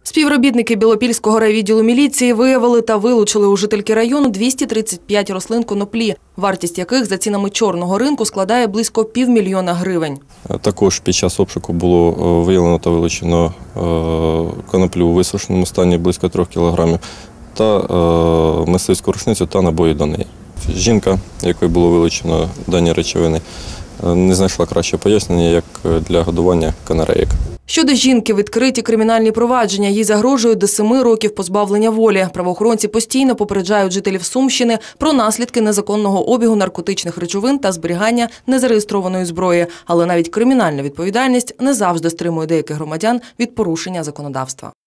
Співробітники Білопільського райвідділу міліції виявили та вилучили у жительки району 235 рослин коноплі, вартість яких за цінами чорного ринку складає близько 500 000 гривень. Також під час обшуку було виявлено та вилучено коноплю у висушеному стані близько 3 кілограмів та мисливську рушницю та набої до неї. Жінка, якою було вилучено дані речовини, не знайшла кращого пояснення, як для годування канареїк. Щодо жінки, відкриті кримінальні провадження. Їй загрожують до 7 років позбавлення волі. Правоохоронці постійно попереджають жителів Сумщини про наслідки незаконного обігу наркотичних речовин та зберігання незареєстрованої зброї. Але навіть кримінальна відповідальність не завжди стримує деяких громадян від порушення законодавства.